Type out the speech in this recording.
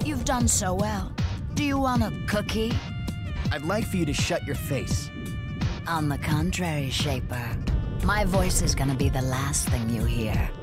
You've done so well. Do you want a cookie? I'd like for you to shut your face. On the contrary, Shaper. My voice is gonna be the last thing you hear.